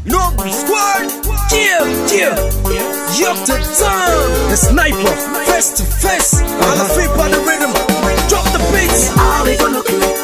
YOK squad, YOK the time, the sniper, face to face, on the feet by the rhythm, drop the beats. How we gon' look like?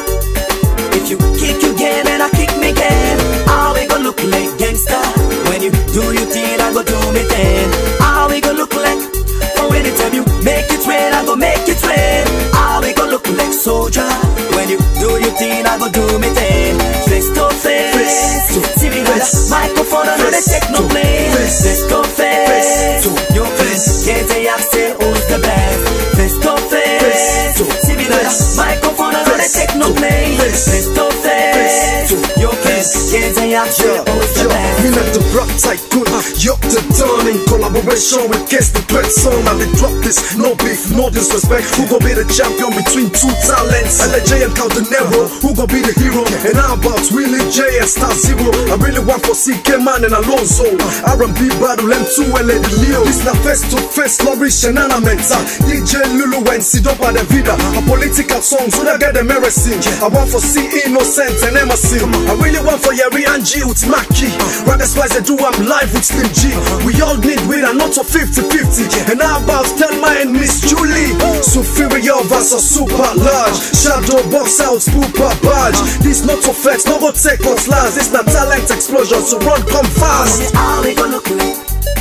If you kick you game and I kick me game, how we gon' look like gangsta? When you do your thing, I go do me thing. How we gon' look like? For anytime you make it rain, I go make it rain. How we gon' look like soldier? When you do your thing, I go do me thing. Face to face, see me with a microphone, I know they take no blame. Face to face, your face, can't say I say who's the best. Face to face, see me with a microphone, I know they take no blame. Face to face, your face, can't say I say who's the best. We let the rap tycoon, YOK the dawn in collaboration with Guess the Threat Song. And they drop this, no beef, no disrespect. Who gon' be the champion between two talents? LJ and Caldenero, who gon' be the hero? And how about Willie J and Star Zero? I really want for CK Man and Alonso. R&B battle M2 and Lady Leo. This na face to face, Flourish and Anna Menta. DJ Lulu and Sidopa de Vida. A political song, so I get the medicine. I want for C Innocent and Emerson. I really want for Yeri and G with Maki. Right, that's why they do I'm live with Slim G. We all need with a not of 50-50. And how about Thelma and Miss Julie? Superior versus super large. Shadow box out, super badge. This not for flex, no go take what's last. This not talent explosion, so run, come fast. How we gon' look like?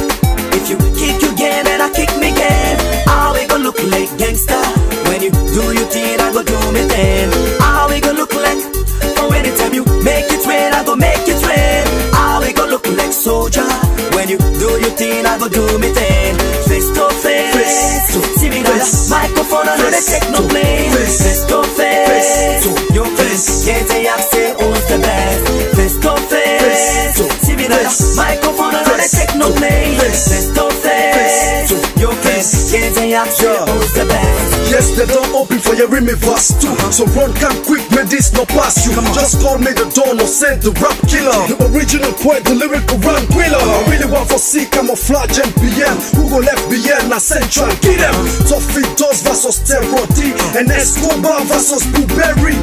If you kick you game and I kick me game, how we gon' look like gangsta? When you do your thing, I go do me thing. How we gon' look like? For anytime you make it rain, I go make it rain. How we gon' look like soldier? When you do your thing, I go do me thing. Face to face, see me with a microphone, I know they take no blame. Face to face, your face, can't say I say who's the best. Face to face, see me with a microphone, I know they take no blame. Face to face, your face, can't say I say who's the best. Yes, they don't open for your Remy verse too. So run, come quick, may this not pass you. Just call me the Dawn or send the rap killer. The original poet, the lyrical run quiller. I really want for C, camouflage and PM. Who go left BN, na central, get them. Toffee Does versus Terror D. And Escobar versus Blueberry.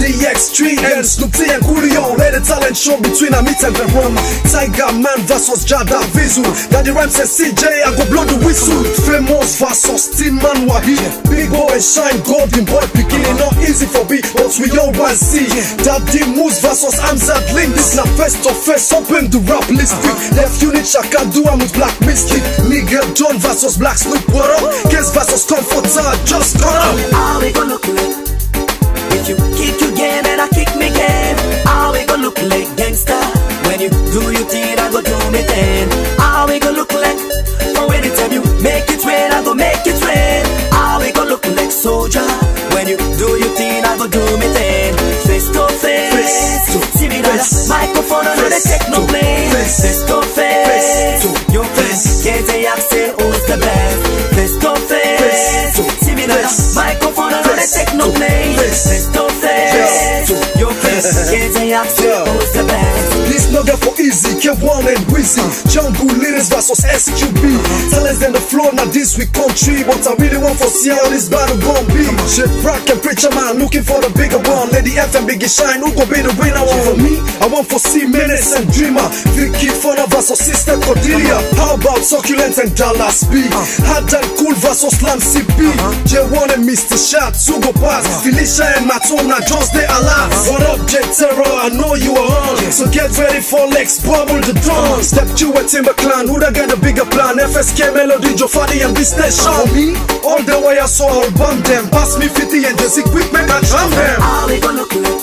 DX3 and Snoop T and Coolio. Let the talent show between Amit and Veron. Tiger Man versus Jada Vizu. Daddy Rhymes and CJ, I go blow the whistle. Famous versus Tin Man Wahi. Big boy and shine, golden boy beginning. Not easy for me, but we all want to see. Daddy Moose versus Amzad Link. This na face to face, open the rap list. Left unit Shaka do I'm with Black Mystic. Nigga John versus Black Snoop, what up? Guess versus Comforter, just got up. How we gon' look like? If you kick you game and I kick me game, how we gon' look like gangsta? When you do your thing, I go do me thing. How we gon' look like? For anytime you make it rain, I go make it rain. How we gon' look like soldier? When you do your thing, I go do me thing. Face to face, see me with a microphone, I know they take no blame. Face to face, your face, can't say I say who's the best. Face to face, see me with a microphone, I know they take no blame. Face to face, your face, can't say I say who's the best. This not get for easy, K1 and Wizzy. Jungle leaders versus SQB. Talents than the floor, now this we country. But I really want for see how this battle gon' be. Shit, Rock and Preacher Man looking for the bigger one. Lady F and Biggie Shine, who gon' be the winner? One for me, I want for C Menace and Dreamer. Vicky Fona versus Sister Cordelia. How about Succulent and Dallas B? Hard and Cool versus Slam CP. J1 and Mr. Shots, who go pass? Felicia and Matona, just they alive. What up, J Terror? I know you are on. So get ready for Lex, bubble the dawn. Step Q and Timber Clan, who da get a bigger plan? FSK, Melody, Joe Fadi and this nation. For me, all the way I saw I'll bomb them. Pass me 50 and just equipment and jam them. How we gon' look like?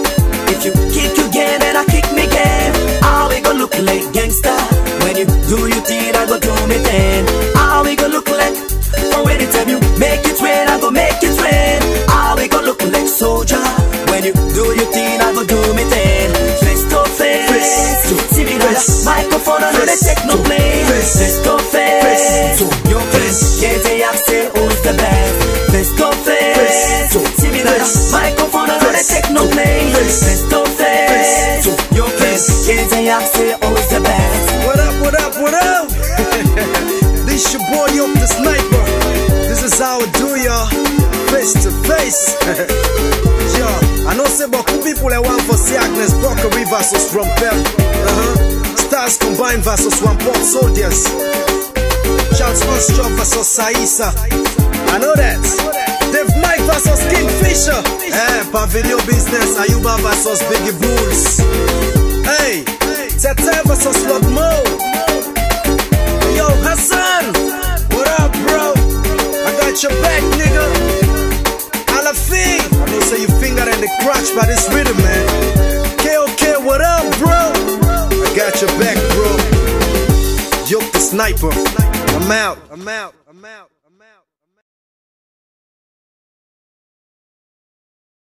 If you kick you game and I kick me game, how we gon' look like gangsta? When you do your thing, I go do me thing. How we gon' look like? For anytime you make it rain, I go make it rain. How we gon' look like soldier? When you do your thing, I go do me thing. Face to face, see me with a microphone, I know they take no blame. Face to face, your face, can't say I say who's the best. Face to face, see me with a microphone, I know they take no blame. Face to face, your face, can't say I say who's the best. What up, what up, what up? This your boy YOK the sniper. This is how I do y'all. Face to face. Yo, I know say beaucoup people I want for see Agnes Broccoli versus from Pep. Star Prime versus One Pop Soldiers. Charles Armstrong versus Saisa. I know that. Dave Mike versus Kingfisher. Per video business, Ayuba versus Biggie Bulls. Hey, Tete versus Lord Mo. Yo, Hassan, what up, bro? I got your back, nigga. Alafi, I know say you finger in the crotch by this rhythm, man. KOK, what up, bro? I got your back, bro. YOK the sniper. I'm out.